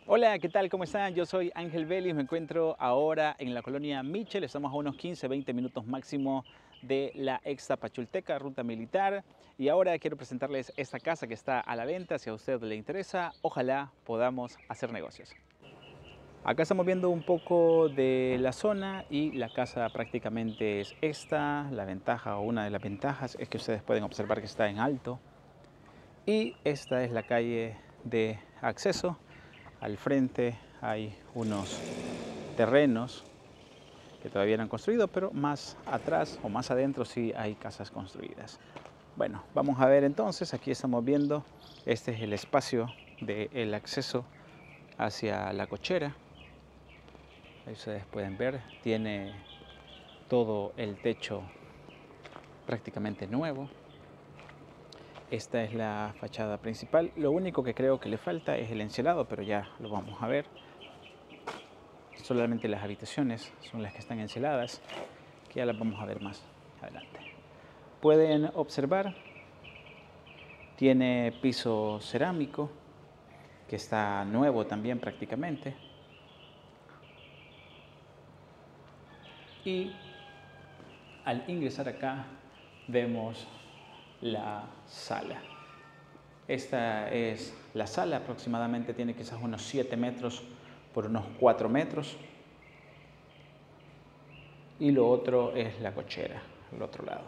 Hola, ¿qué tal? ¿Cómo están? Yo soy Ángel Vélez, me encuentro ahora en la colonia Michel, estamos a unos 15-20 minutos máximo de la ex Tapachulteca, ruta militar, y ahora quiero presentarles esta casa que está a la venta. Si a usted le interesa, ojalá podamos hacer negocios. Acá estamos viendo un poco de la zona y la casa prácticamente es esta. La ventaja o una de las ventajas es que ustedes pueden observar que está en alto. Y esta es la calle de acceso. Al frente hay unos terrenos que todavía no han construido, pero más atrás o más adentro sí hay casas construidas. Bueno, vamos a ver entonces, aquí estamos viendo, este es el espacio del acceso hacia la cochera. Ahí ustedes pueden ver, tiene todo el techo prácticamente nuevo. Esta es la fachada principal. Lo único que creo que le falta es el encelado, pero ya lo vamos a ver. Solamente las habitaciones son las que están enceladas, que ya las vamos a ver más adelante. Pueden observar, tiene piso cerámico, que está nuevo también prácticamente. Y al ingresar acá vemos la sala. Esta es la sala, aproximadamente tiene quizás unos 7 metros por unos 4 metros. Y lo otro es la cochera, al otro lado.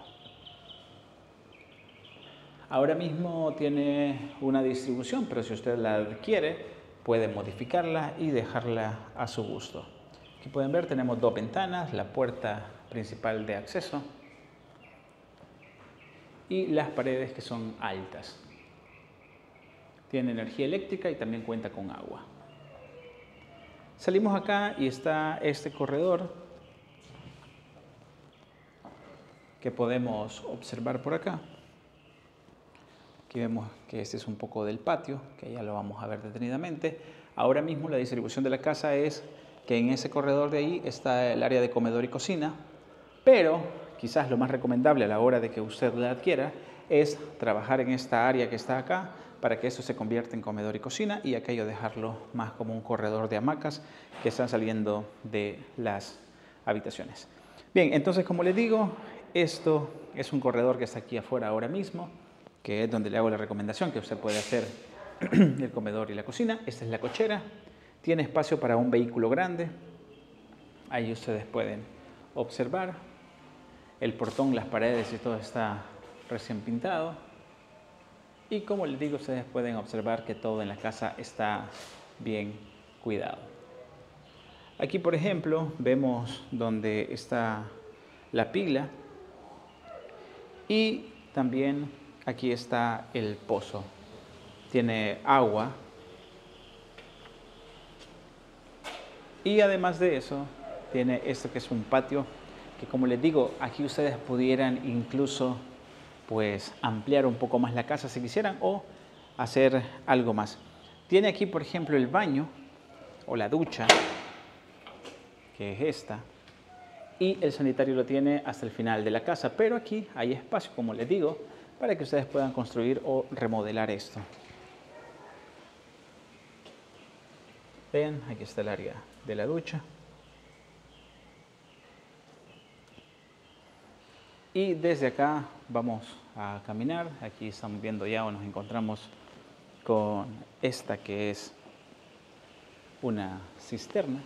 Ahora mismo tiene una distribución, pero si usted la adquiere, puede modificarla y dejarla a su gusto. Aquí pueden ver, tenemos dos ventanas, la puerta principal de acceso y las paredes que son altas. Tiene energía eléctrica y también cuenta con agua. Salimos acá y está este corredor que podemos observar por acá. Aquí vemos que este es un poco del patio, que ya lo vamos a ver detenidamente. Ahora mismo la distribución de la casa es que en ese corredor de ahí está el área de comedor y cocina, pero quizás lo más recomendable a la hora de que usted la adquiera es trabajar en esta área que está acá para que esto se convierta en comedor y cocina y aquello dejarlo más como un corredor de hamacas que están saliendo de las habitaciones. Bien, entonces como les digo, esto es un corredor que está aquí afuera ahora mismo, que es donde le hago la recomendación que usted puede hacer el comedor y la cocina. Esta es la cochera, tiene espacio para un vehículo grande. Ahí ustedes pueden observar el portón, las paredes y todo está recién pintado. Y como les digo, ustedes pueden observar que todo en la casa está bien cuidado. Aquí, por ejemplo, vemos donde está la pila y también aquí está el pozo. Tiene agua y además de eso tiene esto que es un patio que, como les digo, aquí ustedes pudieran incluso pues ampliar un poco más la casa si quisieran o hacer algo más. Tiene aquí, por ejemplo, el baño o la ducha, que es esta, y el sanitario lo tiene hasta el final de la casa, pero aquí hay espacio, como les digo, para que ustedes puedan construir o remodelar esto. Vean, aquí está el área de la ducha. Y desde acá vamos a caminar. Aquí estamos viendo ya o nos encontramos con esta que es una cisterna,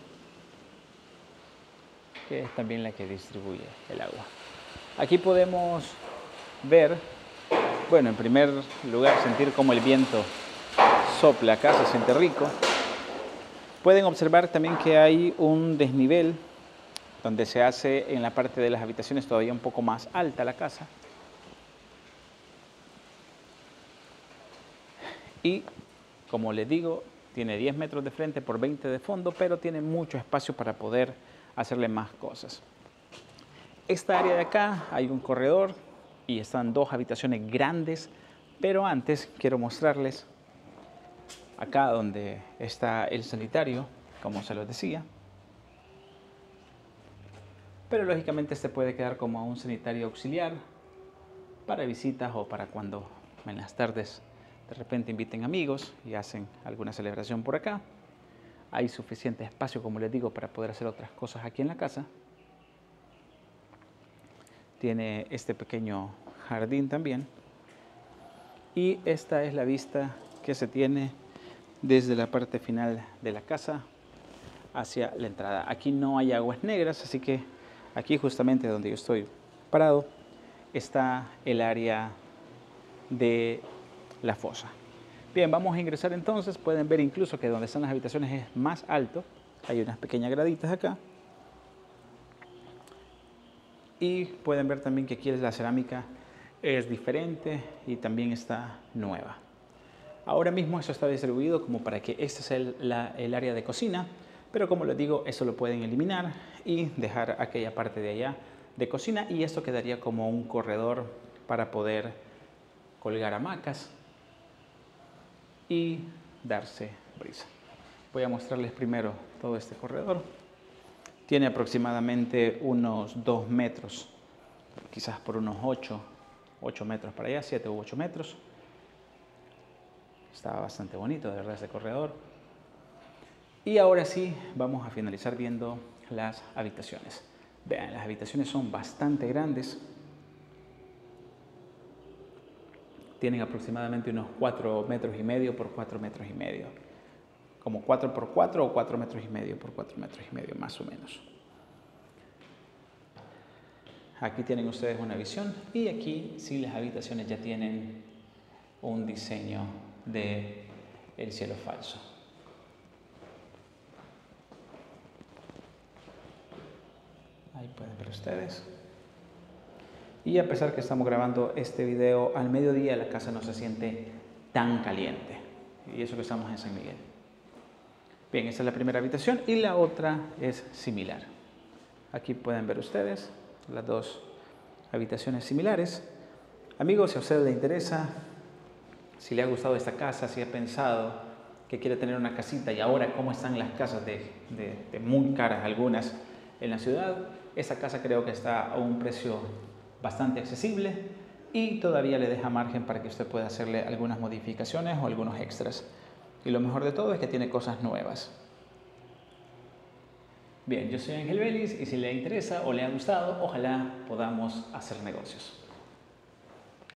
que es también la que distribuye el agua. Aquí podemos ver, bueno, en primer lugar sentir cómo el viento sopla acá, se siente rico. Pueden observar también que hay un desnivel donde se hace en la parte de las habitaciones todavía un poco más alta la casa. Y como les digo, tiene 10 metros de frente por 20 de fondo, pero tiene mucho espacio para poder hacerle más cosas. Esta área de acá hay un corredor y están dos habitaciones grandes, pero antes quiero mostrarles acá donde está el sanitario, como se los decía. Pero lógicamente este puede quedar como un sanitario auxiliar para visitas o para cuando en las tardes de repente inviten amigos y hacen alguna celebración por acá. hay suficiente espacio, como les digo, para poder hacer otras cosas aquí en la casa. Tiene este pequeño jardín también. Y esta es la vista que se tiene desde la parte final de la casa hacia la entrada. Aquí no hay aguas negras, así que aquí justamente donde yo estoy parado está el área de la fosa. Bien, vamos a ingresar entonces. Pueden ver incluso que donde están las habitaciones es más alto. Hay unas pequeñas graditas acá. Y pueden ver también que aquí la cerámica es diferente y también está nueva. Ahora mismo eso está distribuido como para que este sea el área de cocina, pero como les digo, eso lo pueden eliminar y dejar aquella parte de allá de cocina, y esto quedaría como un corredor para poder colgar hamacas y darse brisa. Voy a mostrarles primero todo este corredor. Tiene aproximadamente unos 2 metros, quizás por unos 8 metros para allá, 7 u 8 metros. Está bastante bonito, de verdad, este corredor. Y ahora sí, vamos a finalizar viendo las habitaciones. Vean, las habitaciones son bastante grandes. Tienen aproximadamente unos 4 metros y medio por 4 metros y medio. Como 4 por 4 o 4 metros y medio por 4 metros y medio, más o menos. Aquí tienen ustedes una visión, y aquí sí las habitaciones ya tienen un diseño de el cielo falso. Ahí pueden ver ustedes. Y a pesar que estamos grabando este video al mediodía, la casa no se siente tan caliente. Y eso que estamos en San Miguel. Bien, esta es la primera habitación y la otra es similar. Aquí pueden ver ustedes las dos habitaciones similares. Amigos, si a usted le interesa, si le ha gustado esta casa, si ha pensado que quiere tener una casita, y ahora cómo están las casas de muy caras algunas en la ciudad, esta casa creo que está a un precio bastante accesible y todavía le deja margen para que usted pueda hacerle algunas modificaciones o algunos extras. Y lo mejor de todo es que tiene cosas nuevas. Bien, yo soy Ángel Vélez y si le interesa o le ha gustado, ojalá podamos hacer negocios.